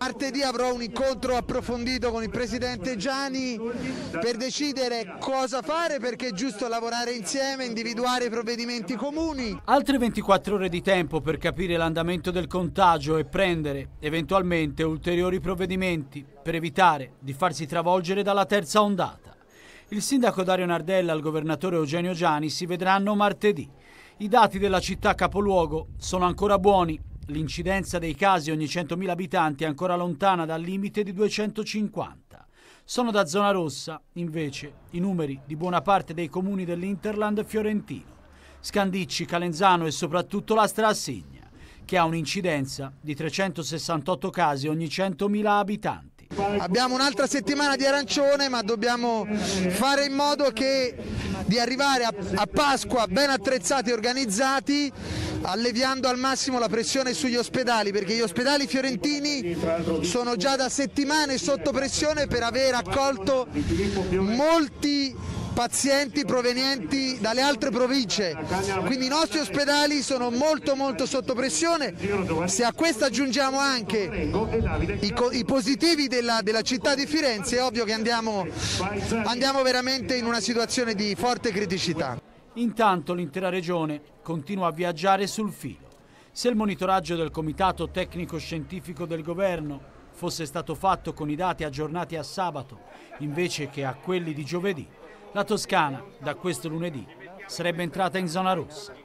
Martedì avrò un incontro approfondito con il presidente Giani per decidere cosa fare, perché è giusto lavorare insieme, individuare i provvedimenti comuni. Altre 24 ore di tempo per capire l'andamento del contagio e prendere eventualmente ulteriori provvedimenti per evitare di farsi travolgere dalla terza ondata. Il sindaco Dario Nardella e il governatore Eugenio Giani si vedranno martedì. I dati della città capoluogo sono ancora buoni. L'incidenza dei casi ogni 100.000 abitanti è ancora lontana dal limite di 250. Sono da zona rossa, invece, i numeri di buona parte dei comuni dell'Interland fiorentino, Scandicci, Calenzano e soprattutto la Strassigna, che ha un'incidenza di 368 casi ogni 100.000 abitanti. Abbiamo un'altra settimana di arancione, ma dobbiamo fare in modo di arrivare a Pasqua ben attrezzati e organizzati, alleviando al massimo la pressione sugli ospedali, perché gli ospedali fiorentini sono già da settimane sotto pressione per aver accolto molti pazienti provenienti dalle altre province, quindi i nostri ospedali sono molto sotto pressione. Se a questo aggiungiamo anche i positivi della città di Firenze, è ovvio che andiamo veramente in una situazione di forte criticità. Intanto l'intera regione continua a viaggiare sul filo. Se il monitoraggio del Comitato Tecnico Scientifico del Governo fosse stato fatto con i dati aggiornati a sabato invece che a quelli di giovedì, la Toscana, da questo lunedì, sarebbe entrata in zona rossa.